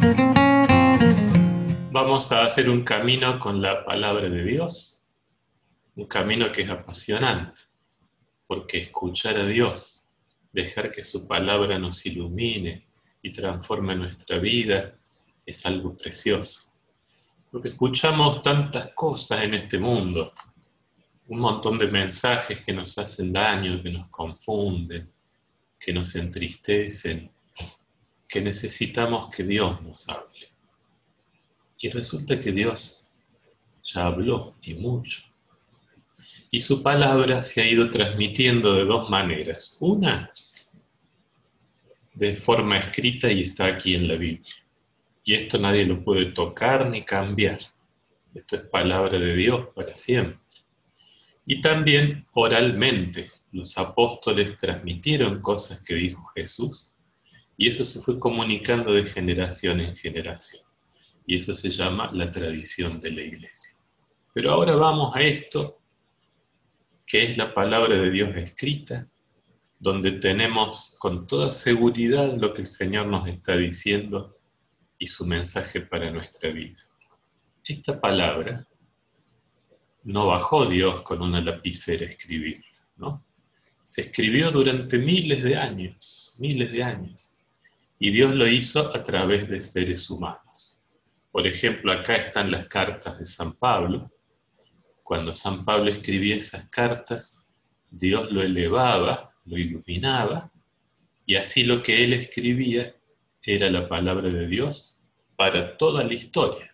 Vamos a hacer un camino con la palabra de Dios, un camino que es apasionante, porque escuchar a Dios, dejar que su palabra nos ilumine y transforme nuestra vida, es algo precioso. Porque escuchamos tantas cosas en este mundo, un montón de mensajes que nos hacen daño, que nos confunden, que nos entristecen, que necesitamos que Dios nos hable. Y resulta que Dios ya habló y mucho. Y su palabra se ha ido transmitiendo de dos maneras. Una, de forma escrita y está aquí en la Biblia. Y esto nadie lo puede tocar ni cambiar. Esto es palabra de Dios para siempre. Y también oralmente. Los apóstoles transmitieron cosas que dijo Jesús y eso se fue comunicando de generación en generación. Y eso se llama la tradición de la iglesia. Pero ahora vamos a esto, que es la palabra de Dios escrita, donde tenemos con toda seguridad lo que el Señor nos está diciendo y su mensaje para nuestra vida. Esta palabra no bajó Dios con una lapicera a escribirla, ¿no? Se escribió durante miles de años, y Dios lo hizo a través de seres humanos. Por ejemplo, acá están las cartas de San Pablo. Cuando San Pablo escribía esas cartas, Dios lo elevaba, lo iluminaba, y así lo que él escribía era la palabra de Dios para toda la historia.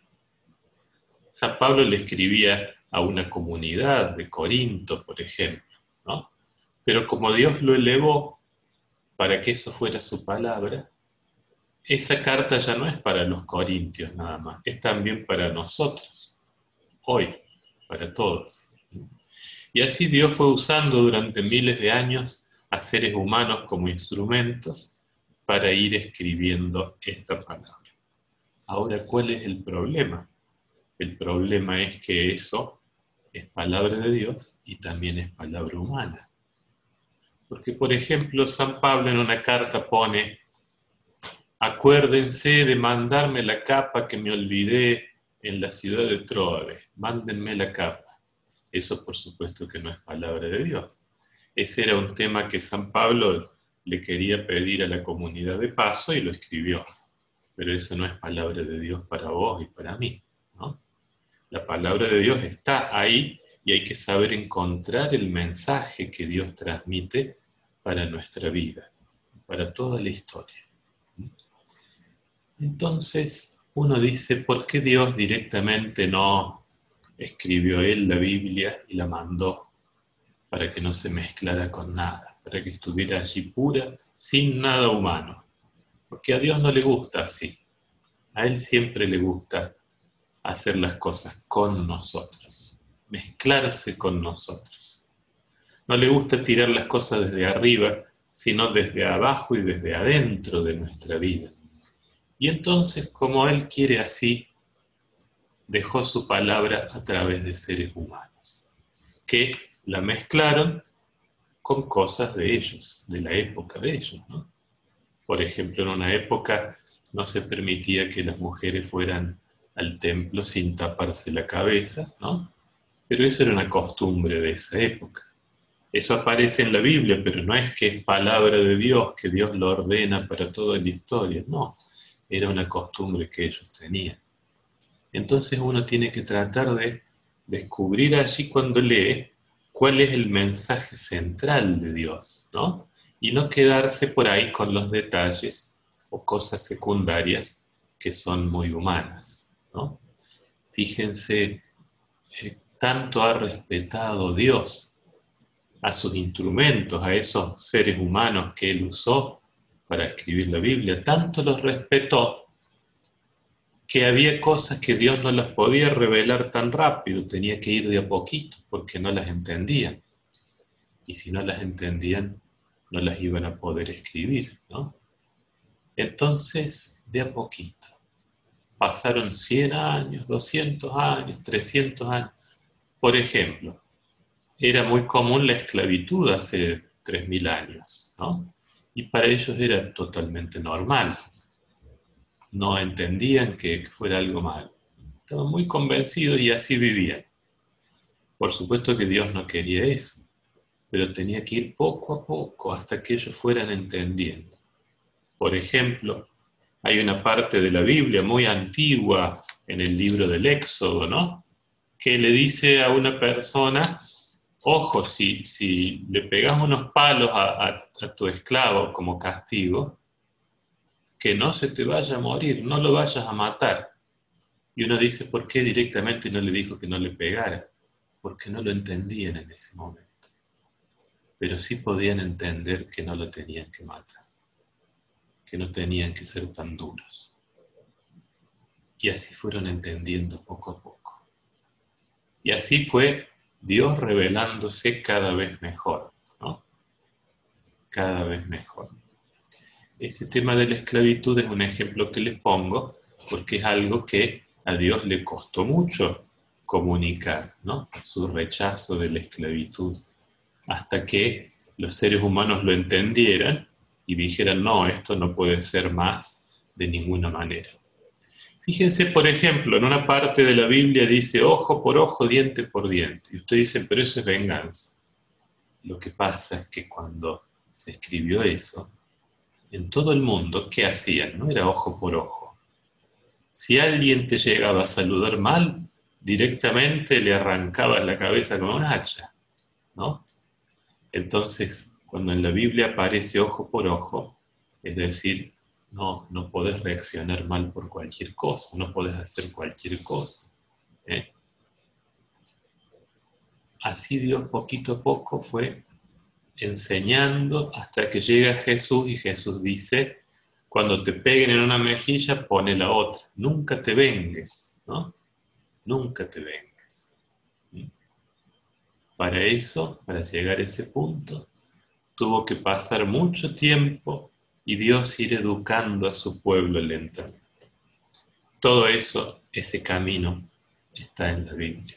San Pablo le escribía a una comunidad de Corinto, por ejemplo, ¿no? Pero como Dios lo elevó para que eso fuera su palabra, esa carta ya no es para los corintios nada más, es también para nosotros, hoy, para todos. Y así Dios fue usando durante miles de años a seres humanos como instrumentos para ir escribiendo esta palabra. Ahora, ¿cuál es el problema? El problema es que eso es palabra de Dios y también es palabra humana. Porque, por ejemplo, San Pablo en una carta pone: acuérdense de mandarme la capa que me olvidé en la ciudad de Tróade. Mándenme la capa. Eso, por supuesto, que no es palabra de Dios. Ese era un tema que San Pablo le quería pedir a la comunidad de paso y lo escribió. Pero eso no es palabra de Dios para vos y para mí, ¿no? La palabra de Dios está ahí y hay que saber encontrar el mensaje que Dios transmite para nuestra vida, para toda la historia. Entonces uno dice, ¿por qué Dios directamente no escribió él la Biblia y la mandó para que no se mezclara con nada, para que estuviera allí pura, sin nada humano? Porque a Dios no le gusta así. A Él siempre le gusta hacer las cosas con nosotros, mezclarse con nosotros. No le gusta tirar las cosas desde arriba, sino desde abajo y desde adentro de nuestra vida. Y entonces, como Él quiere así, dejó su palabra a través de seres humanos, que la mezclaron con cosas de ellos, de la época de ellos, ¿no? Por ejemplo, en una época no se permitía que las mujeres fueran al templo sin taparse la cabeza, ¿no? Pero eso era una costumbre de esa época. Eso aparece en la Biblia, pero no es que es palabra de Dios, que Dios lo ordena para toda la historia, no. Era una costumbre que ellos tenían. Entonces uno tiene que tratar de descubrir allí cuando lee cuál es el mensaje central de Dios, ¿no? Y no quedarse por ahí con los detalles o cosas secundarias que son muy humanas, ¿no? Fíjense, tanto ha respetado Dios a sus instrumentos, a esos seres humanos que Él usó para escribir la Biblia, tanto los respetó que había cosas que Dios no las podía revelar tan rápido, tenía que ir de a poquito porque no las entendían. Y si no las entendían, no las iban a poder escribir, ¿no? Entonces, de a poquito. Pasaron 100 años, 200 años, 300 años. Por ejemplo, era muy común la esclavitud hace 3000 años, ¿no? Y para ellos era totalmente normal. no entendían que fuera algo malo. Estaban muy convencidos y así vivían. Por supuesto que Dios no quería eso, pero tenía que ir poco a poco hasta que ellos fueran entendiendo. Por ejemplo, hay una parte de la Biblia muy antigua en el libro del Éxodo, ¿no? Que le dice a una persona, ojo, si le pegas unos palos a tu esclavo como castigo, que no se te vaya a morir, no lo vayas a matar. Y uno dice, ¿por qué directamente no le dijo que no le pegara? Porque no lo entendían en ese momento. Pero sí podían entender que no lo tenían que matar, que no tenían que ser tan duros. Y así fueron entendiendo poco a poco. Y así fue Dios revelándose cada vez mejor, ¿no? Cada vez mejor. Este tema de la esclavitud es un ejemplo que les pongo porque es algo que a Dios le costó mucho comunicar, ¿no? Su rechazo de la esclavitud, hasta que los seres humanos lo entendieran y dijeran, no, esto no puede ser más de ninguna manera. Fíjense, por ejemplo, en una parte de la Biblia dice, ojo por ojo, diente por diente. Y usted dice, pero eso es venganza. Lo que pasa es que cuando se escribió eso, en todo el mundo, ¿qué hacían? No era ojo por ojo. Si alguien te llegaba a saludar mal, directamente le arrancabas la cabeza con un hacha, ¿no? Entonces, cuando en la Biblia aparece ojo por ojo, es decir, no podés reaccionar mal por cualquier cosa, no podés hacer cualquier cosa. ¿Eh? Así Dios poquito a poco fue enseñando hasta que llega Jesús y Jesús dice, cuando te peguen en una mejilla, pone la otra. Nunca te vengues, ¿no? Nunca te vengues. Para eso, para llegar a ese punto, tuvo que pasar mucho tiempo y Dios ir educando a su pueblo lentamente. Todo eso, ese camino, está en la Biblia.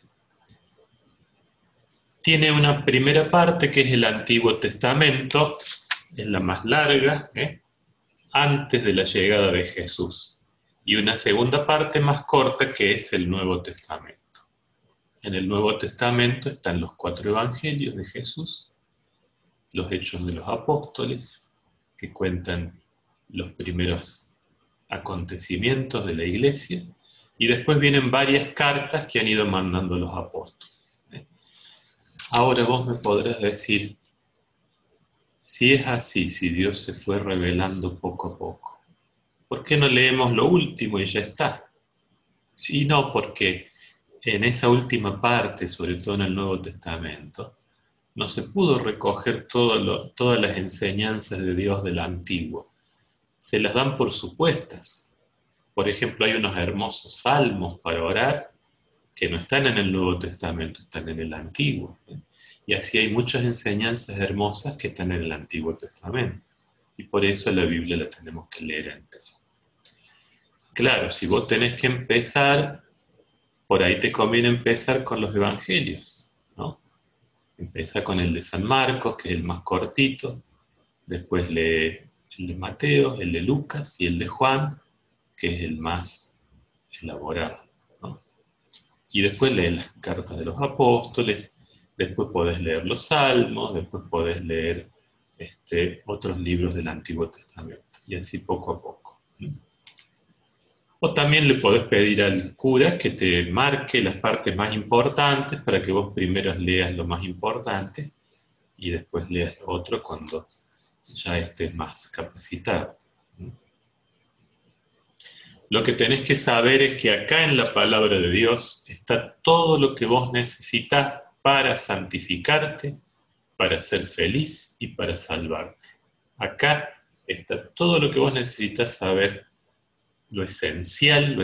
Tiene una primera parte que es el Antiguo Testamento, es la más larga, antes de la llegada de Jesús. Y una segunda parte más corta que es el Nuevo Testamento. En el Nuevo Testamento están los 4 evangelios de Jesús, los Hechos de los Apóstoles, que cuentan los primeros acontecimientos de la Iglesia, y después vienen varias cartas que han ido mandando los apóstoles. Ahora vos me podrás decir, si es así, si Dios se fue revelando poco a poco, ¿por qué no leemos lo último y ya está? Y no, porque en esa última parte, sobre todo en el Nuevo Testamento, no se pudo recoger todas las enseñanzas de Dios del Antiguo. Se las dan por supuestas. Por ejemplo, hay unos hermosos salmos para orar que no están en el Nuevo Testamento, están en el Antiguo. Y así hay muchas enseñanzas hermosas que están en el Antiguo Testamento. Y por eso la Biblia la tenemos que leer entera. Claro, si vos tenés que empezar, por ahí te conviene empezar con los evangelios, ¿no? Empieza con el de San Marcos, que es el más cortito, después lee el de Mateo, el de Lucas y el de Juan, que es el más elaborado, ¿no? Y después lee las cartas de los apóstoles, después podés leer los salmos, después podés leer otros libros del Antiguo Testamento, y así poco a poco. O también le podés pedir al cura que te marque las partes más importantes para que vos primero leas lo más importante y después leas lo otro cuando ya estés más capacitado. Lo que tenés que saber es que acá en la palabra de Dios está todo lo que vos necesitas para santificarte, para ser feliz y para salvarte. Acá está todo lo que vos necesitas saber, lo esencial,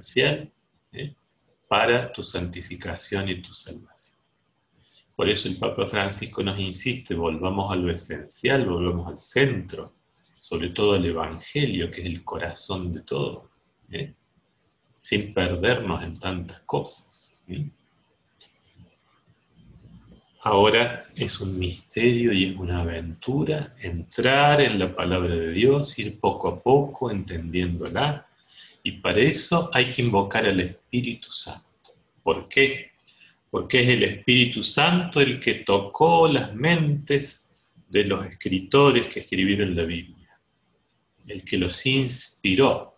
para tu santificación y tu salvación. Por eso el Papa Francisco nos insiste, volvamos a lo esencial, volvamos al centro, sobre todo al Evangelio, que es el corazón de todo, sin perdernos en tantas cosas. Ahora es un misterio y es una aventura entrar en la palabra de Dios, ir poco a poco entendiéndola, Y para eso hay que invocar al Espíritu Santo. ¿Por qué? Porque es el Espíritu Santo el que tocó las mentes de los escritores que escribieron la Biblia, el que los inspiró,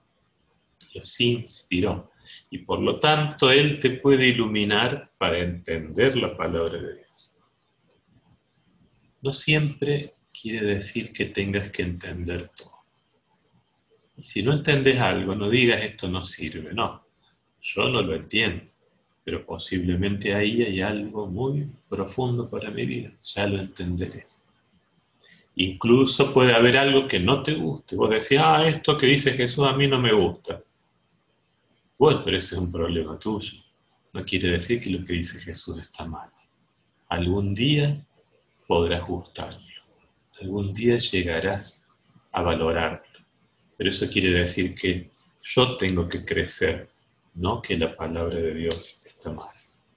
y por lo tanto Él te puede iluminar para entender la palabra de Dios. No siempre quiere decir que tengas que entender todo. Y si no entendés algo, no digas esto no sirve, no, yo no lo entiendo. Pero posiblemente ahí hay algo muy profundo para mi vida, ya lo entenderé. Incluso puede haber algo que no te guste. Vos decís, esto que dice Jesús a mí no me gusta. Bueno, pero ese es un problema tuyo. No quiere decir que lo que dice Jesús está mal. Algún día podrás gustarlo. Algún día llegarás a valorarlo. Pero eso quiere decir que yo tengo que crecer, no que la palabra de Dios está mal.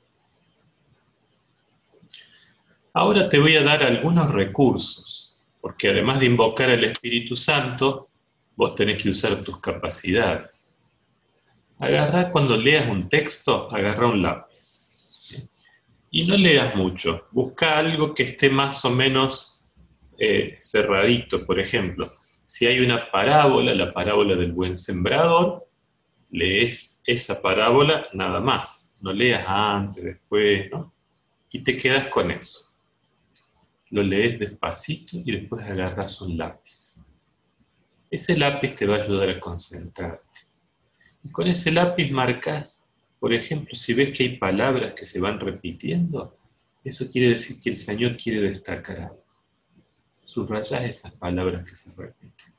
Ahora te voy a dar algunos recursos, porque además de invocar al Espíritu Santo, vos tenés que usar tus capacidades. Cuando leas un texto, agarra un lápiz. Y no leas mucho, busca algo que esté más o menos cerradito. Por ejemplo, si hay una parábola, la parábola del buen sembrador, lees esa parábola nada más. No leas antes, después, ¿no? Y te quedas con eso. Lo lees despacito y después agarras un lápiz. Ese lápiz te va a ayudar a concentrarte. Y con ese lápiz marcas, por ejemplo, si ves que hay palabras que se van repitiendo, eso quiere decir que el Señor quiere destacar algo. Subrayas esas palabras que se repiten.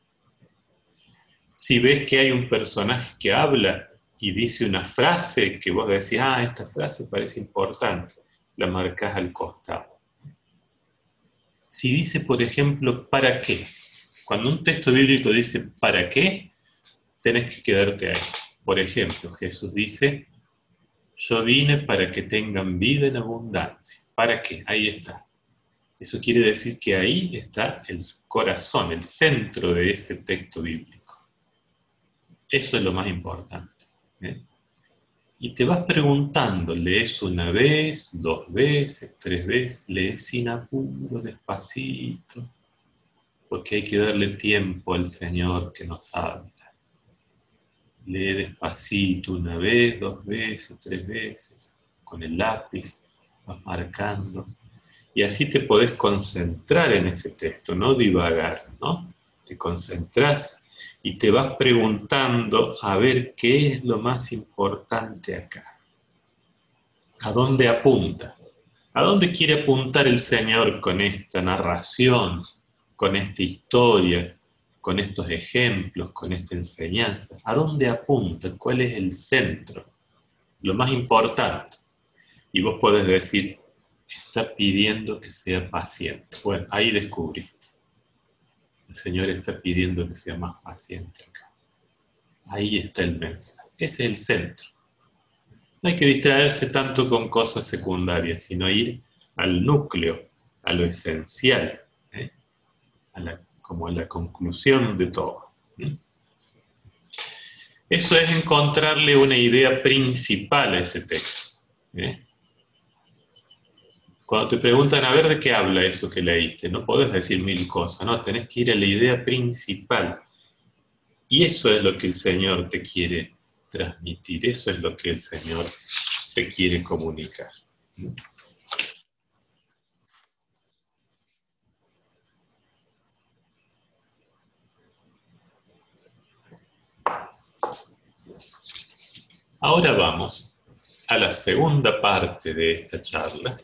Si ves que hay un personaje que habla y dice una frase que vos decís, esta frase parece importante, la marcas al costado. Si dice, por ejemplo, ¿para qué? Cuando un texto bíblico dice ¿para qué?, tenés que quedarte ahí. Por ejemplo, Jesús dice, yo vine para que tengan vida en abundancia. ¿Para qué? Ahí está. Eso quiere decir que ahí está el corazón, el centro de ese texto bíblico. Eso es lo más importante. Y te vas preguntando, lees una vez, 2 veces, 3 veces, lees sin apuro, despacito, porque hay que darle tiempo al Señor que nos habla. Lee despacito, 1 vez, 2 veces, 3 veces, con el lápiz, vas marcando, y así te podés concentrar en ese texto, no divagar, ¿no? Te concentrás y te vas preguntando a ver qué es lo más importante acá. ¿A dónde apunta? ¿A dónde quiere apuntar el Señor con esta narración, con esta historia, con estos ejemplos, con esta enseñanza? ¿A dónde apunta? ¿Cuál es el centro? Lo más importante. Y vos podés decir, está pidiendo que sea paciente. Bueno, ahí descubriste. El Señor está pidiendo que sea más paciente acá. Ahí está el mensaje. Ese es el centro. No hay que distraerse tanto con cosas secundarias, sino ir al núcleo, a lo esencial, como a la conclusión de todo. Eso es encontrarle una idea principal a ese texto. Cuando te preguntan, a ver, ¿de qué habla eso que leíste? No podés decir 1000 cosas, no, tenés que ir a la idea principal. Y eso es lo que el Señor te quiere transmitir, eso es lo que el Señor te quiere comunicar. Ahora vamos a la segunda parte de esta charla,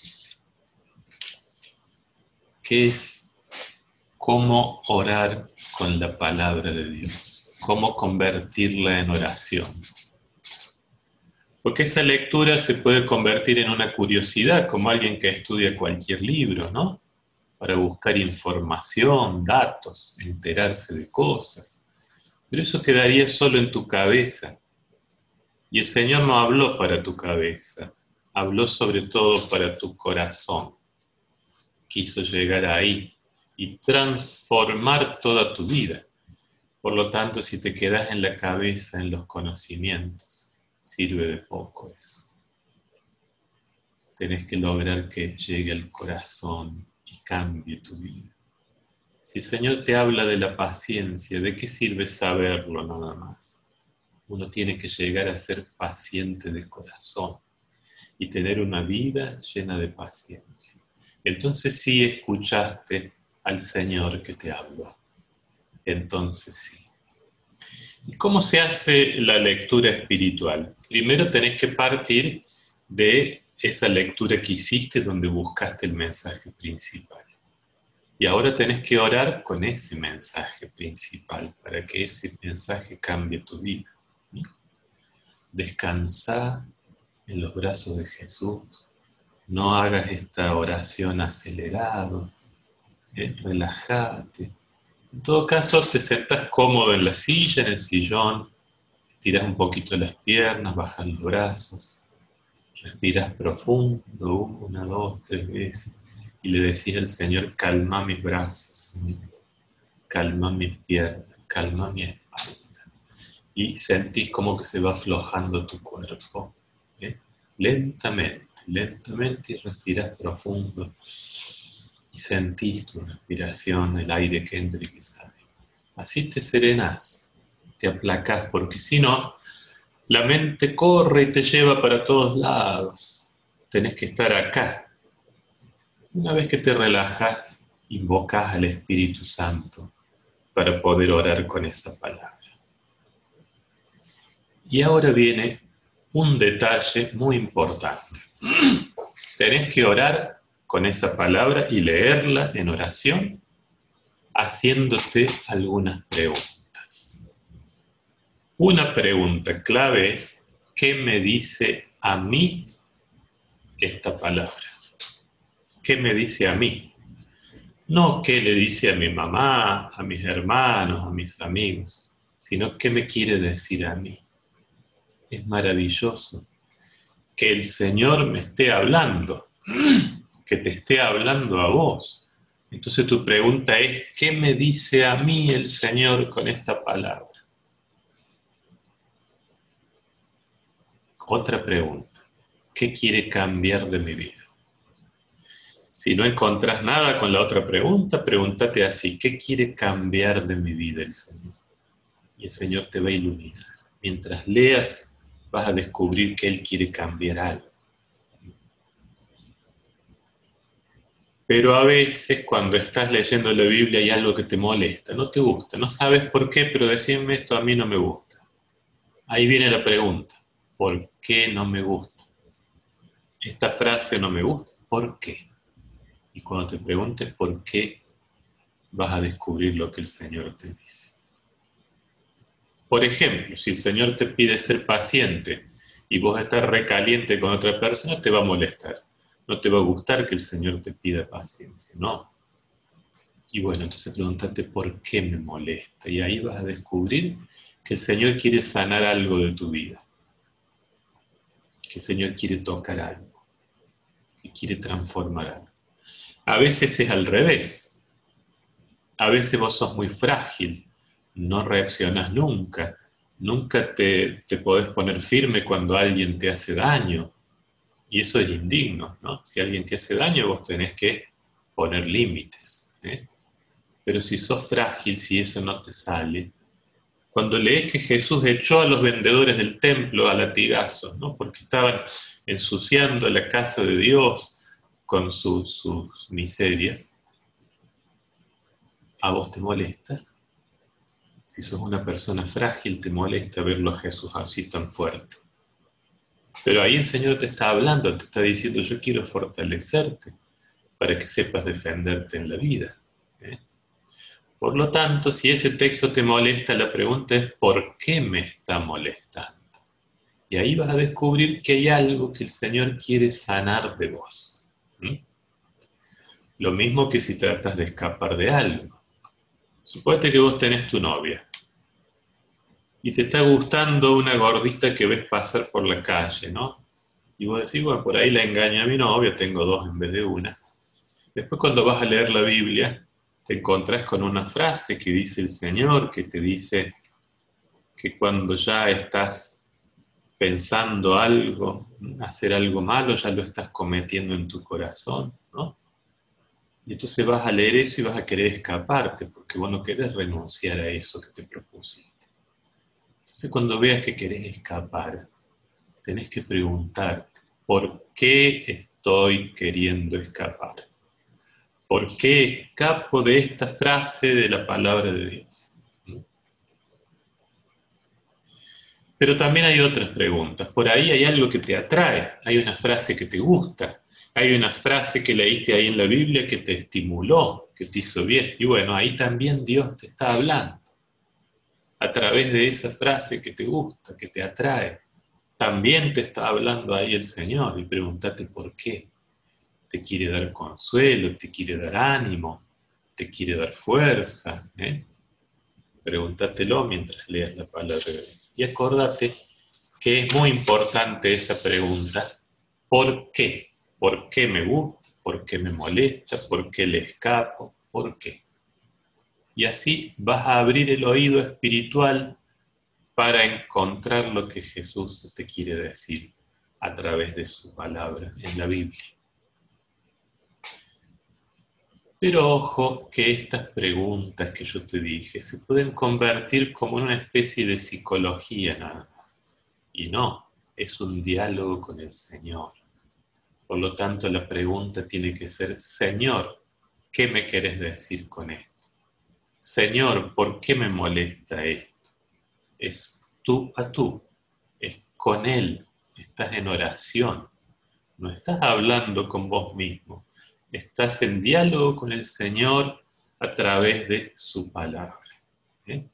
que es cómo orar con la palabra de Dios, cómo convertirla en oración. Porque esa lectura se puede convertir en una curiosidad, como alguien que estudia cualquier libro, ¿no? Para buscar información, datos, enterarse de cosas. Pero eso quedaría solo en tu cabeza. Y el Señor no habló para tu cabeza, habló sobre todo para tu corazón. Quiso llegar ahí y transformar toda tu vida. Por lo tanto, si te quedas en la cabeza, en los conocimientos, sirve de poco eso. Tenés que lograr que llegue al corazón y cambie tu vida. Si el Señor te habla de la paciencia, ¿de qué sirve saberlo nada más? Uno tiene que llegar a ser paciente de corazón y tener una vida llena de paciencia. Entonces sí escuchaste al Señor que te habló. Entonces sí. ¿Y cómo se hace la lectura espiritual? Primero tenés que partir de esa lectura que hiciste donde buscaste el mensaje principal. Y ahora tenés que orar con ese mensaje principal para que ese mensaje cambie tu vida. Descansa en los brazos de Jesús. No hagas esta oración acelerado. Relájate. En todo caso, te sentás cómodo en la silla, en el sillón, estiras un poquito las piernas, bajas los brazos, respiras profundo, 1, 2, 3 veces, y le decís al Señor, calma mis brazos, calma mis piernas, calma mi espalda. Y sentís como que se va aflojando tu cuerpo, lentamente, lentamente, y respiras profundo. Y sentís tu respiración, el aire que entra y que sale. Así te serenás, te aplacás, porque si no, la mente corre y te lleva para todos lados. Tenés que estar acá. Una vez que te relajas, invocás al Espíritu Santo para poder orar con esa palabra. Y ahora viene un detalle muy importante. Tenés que orar con esa palabra y leerla en oración, haciéndote algunas preguntas. Una pregunta clave es, ¿qué me dice a mí esta palabra? ¿Qué me dice a mí? No qué le dice a mi mamá, a mis hermanos, a mis amigos, sino qué me quiere decir a mí. Es maravilloso que el Señor me esté hablando, que te esté hablando a vos. Entonces tu pregunta es, ¿qué me dice a mí el Señor con esta palabra? Otra pregunta, ¿qué quiere cambiar de mi vida? Si no encontrás nada con la otra pregunta, pregúntate así, ¿qué quiere cambiar de mi vida el Señor? Y el Señor te va a iluminar. Mientras leas, vas a descubrir que Él quiere cambiar algo. Pero a veces cuando estás leyendo la Biblia hay algo que te molesta, no te gusta, no sabes por qué, pero decime esto a mí no me gusta. Ahí viene la pregunta, ¿por qué no me gusta? Esta frase no me gusta, ¿por qué? Y cuando te preguntes por qué, vas a descubrir lo que el Señor te dice. Por ejemplo, si el Señor te pide ser paciente y vos estás recaliente con otra persona, te va a molestar. No te va a gustar que el Señor te pida paciencia, no. Y bueno, entonces pregúntate por qué me molesta. Y ahí vas a descubrir que el Señor quiere sanar algo de tu vida. Que el Señor quiere tocar algo. Que quiere transformar algo. A veces es al revés. A veces vos sos muy frágil. No reaccionas nunca. Nunca te podés poner firme cuando alguien te hace daño. Y eso es indigno, ¿no? Si alguien te hace daño, vos tenés que poner límites, ¿eh? Pero si sos frágil, si eso no te sale, cuando lees que Jesús echó a los vendedores del templo a latigazos, ¿no? Porque estaban ensuciando la casa de Dios con sus miserias, ¿a vos te molesta? Si sos una persona frágil, te molesta verlo a Jesús así tan fuerte. Pero ahí el Señor te está hablando, te está diciendo, yo quiero fortalecerte para que sepas defenderte en la vida, ¿eh? Por lo tanto, si ese texto te molesta, la pregunta es, ¿por qué me está molestando? Y ahí vas a descubrir que hay algo que el Señor quiere sanar de vos. Lo mismo que si tratas de escapar de algo. Suponete que vos tenés tu novia y te está gustando una gordita que ves pasar por la calle, ¿no? Y vos decís, bueno, por ahí la engaña a mi novia, tengo dos en vez de una. Después cuando vas a leer la Biblia, te encontrás con una frase que dice el Señor, que te dice que cuando ya estás pensando algo, hacer algo malo, ya lo estás cometiendo en tu corazón, ¿no? Y entonces vas a leer eso y vas a querer escaparte, porque vos no querés renunciar a eso que te propusiste. Entonces cuando veas que querés escapar, tenés que preguntarte, ¿por qué estoy queriendo escapar? ¿Por qué escapo de esta frase de la palabra de Dios? Pero también hay otras preguntas. Por ahí hay algo que te atrae, hay una frase que te gusta, hay una frase que leíste ahí en la Biblia que te estimuló, que te hizo bien. Y bueno, ahí también Dios te está hablando. A través de esa frase que te gusta, que te atrae, también te está hablando ahí el Señor. Y pregúntate por qué. Te quiere dar consuelo, te quiere dar ánimo, te quiere dar fuerza. Pregúntatelo mientras leas la palabra de Dios. Y acordate que es muy importante esa pregunta, ¿por qué? ¿Por qué me gusta? ¿Por qué me molesta? ¿Por qué le escapo? ¿Por qué? Y así vas a abrir el oído espiritual para encontrar lo que Jesús te quiere decir a través de su palabra en la Biblia. Pero ojo que estas preguntas que yo te dije se pueden convertir como en una especie de psicología nada más. Y no, es un diálogo con el Señor. Por lo tanto, la pregunta tiene que ser, Señor, ¿qué me querés decir con esto? Señor, ¿por qué me molesta esto? Es tú a tú, es con Él, estás en oración, no estás hablando con vos mismo, estás en diálogo con el Señor a través de su palabra. ¿Eh?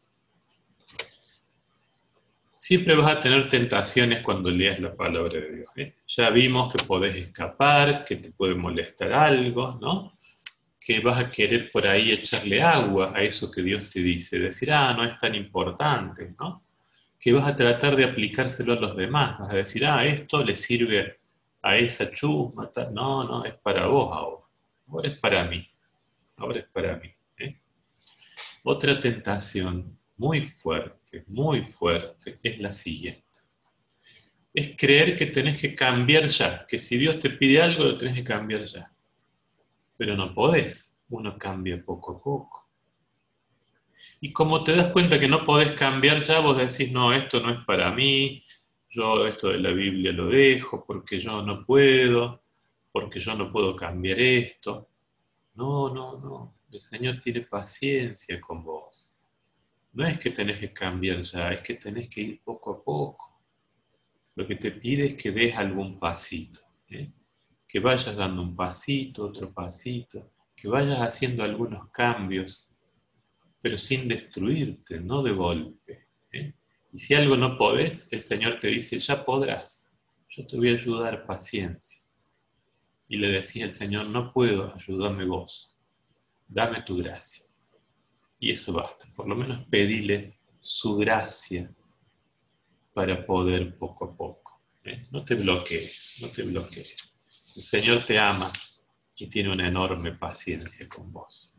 Siempre vas a tener tentaciones cuando leas la palabra de Dios. Ya vimos que podés escapar, que te puede molestar algo, ¿no? Que vas a querer por ahí echarle agua a eso que Dios te dice, decir, no es tan importante, ¿no? Que vas a tratar de aplicárselo a los demás, vas a decir, esto le sirve a esa chusma, no, no, es para vos ahora es para mí, ahora es para mí. Otra tentación muy fuerte, es la siguiente. Es creer que tenés que cambiar ya, que si Dios te pide algo, lo tenés que cambiar ya. Pero no podés, uno cambia poco a poco. Y como te das cuenta que no podés cambiar ya, vos decís, no, esto no es para mí, yo esto de la Biblia lo dejo, porque yo no puedo, porque yo no puedo cambiar esto. No, no, no, el Señor tiene paciencia con vos. No es que tenés que cambiar ya, es que tenés que ir poco a poco. Lo que te pide es que des algún pasito, que vayas dando un pasito, otro pasito, que vayas haciendo algunos cambios, pero sin destruirte, no de golpe. Y si algo no podés, el Señor te dice, ya podrás, yo te voy a ayudar, paciencia. Y le decís al Señor, no puedo, ayúdame vos, dame tu gracia. Y eso basta, por lo menos pedile su gracia para poder poco a poco. No te bloquees, no te bloquees. El Señor te ama y tiene una enorme paciencia con vos.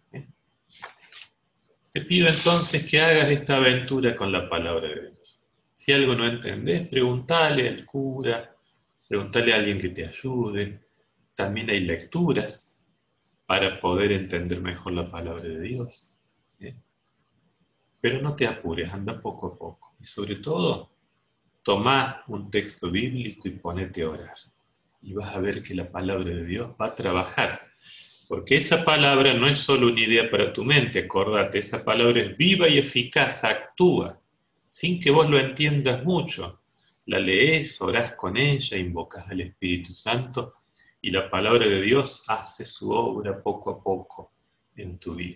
Te pido entonces que hagas esta aventura con la palabra de Dios. Si algo no entendés, preguntale al cura, preguntale a alguien que te ayude. También hay lecturas para poder entender mejor la palabra de Dios. Pero no te apures, anda poco a poco. Y sobre todo, tomá un texto bíblico y ponete a orar. Y vas a ver que la palabra de Dios va a trabajar. Porque esa palabra no es solo una idea para tu mente, acordate, esa palabra es viva y eficaz, actúa, sin que vos lo entiendas mucho. La lees, orás con ella, invocas al Espíritu Santo y la palabra de Dios hace su obra poco a poco en tu vida.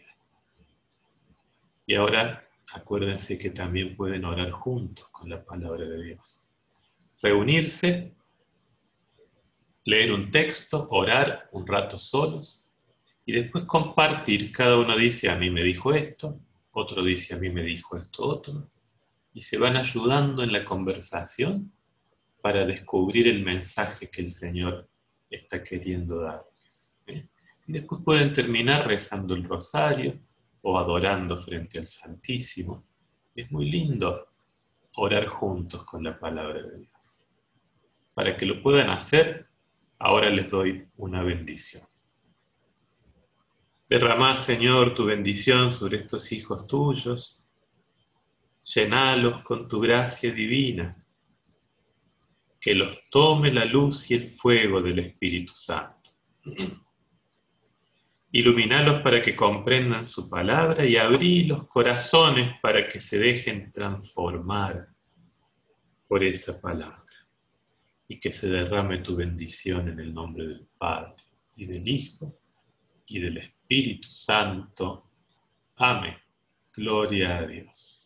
Y ahora acuérdense que también pueden orar juntos con la palabra de Dios. Reunirse, leer un texto, orar un rato solos y después compartir. Cada uno dice, a mí me dijo esto, otro dice, a mí me dijo esto otro, y se van ayudando en la conversación para descubrir el mensaje que el Señor está queriendo darles. Y después pueden terminar rezando el rosario o adorando frente al Santísimo. Es muy lindo orar juntos con la palabra de Dios. Para que lo puedan hacer, ahora les doy una bendición. Derramá, Señor, tu bendición sobre estos hijos tuyos. Llenalos con tu gracia divina. Que los tome la luz y el fuego del Espíritu Santo. Iluminalos para que comprendan su palabra y abrí los corazones para que se dejen transformar por esa palabra. Y que se derrame tu bendición en el nombre del Padre, y del Hijo, y del Espíritu Santo. Amén. Gloria a Dios.